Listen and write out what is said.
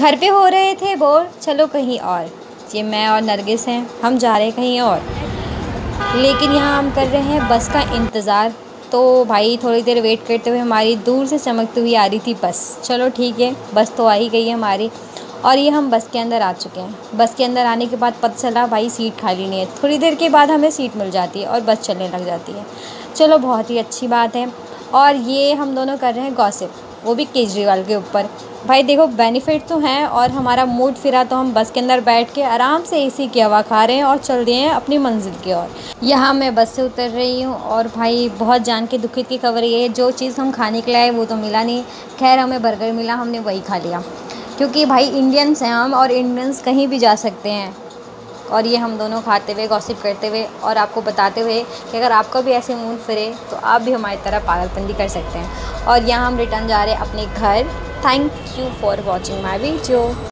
घर पे हो रहे थे बोर, चलो कहीं और। ये मैं और नरगिस हैं, हम जा रहे हैं कहीं और, लेकिन यहाँ हम कर रहे हैं बस का इंतज़ार। तो भाई थोड़ी देर वेट करते हुए हमारी दूर से चमकती हुई आ रही थी बस। चलो ठीक है, बस तो आ ही गई है हमारी, और ये हम बस के अंदर आ चुके हैं। बस के अंदर आने के बाद पता चला भाई सीट खाली नहीं है। थोड़ी देर के बाद हमें सीट मिल जाती है और बस चलने लग जाती है। चलो बहुत ही अच्छी बात है। और ये हम दोनों कर रहे हैं गॉसिप, वो भी केजरीवाल के ऊपर। भाई देखो बेनिफिट तो हैं, और हमारा मूड फिरा तो हम बस के अंदर बैठ के आराम से एसी की हवा खा रहे हैं और चल रहे हैं अपनी मंजिल की ओर। यहाँ मैं बस से उतर रही हूँ, और भाई बहुत जान के दुखित की खबर ये है, जो चीज़ हम खाने के लाए वो तो मिला नहीं। खैर हमें बर्गर मिला, हमने वही खा लिया, क्योंकि भाई इंडियंस हैं हम, और इंडियंस कहीं भी जा सकते हैं। और ये हम दोनों खाते हुए गॉसिप करते हुए और आपको बताते हुए कि अगर आपका भी ऐसे मूड फिरे तो आप भी हमारी तरह पागलपंती कर सकते हैं। और यहाँ हम रिटर्न जा रहे हैं अपने घर। Thank you for watching my video.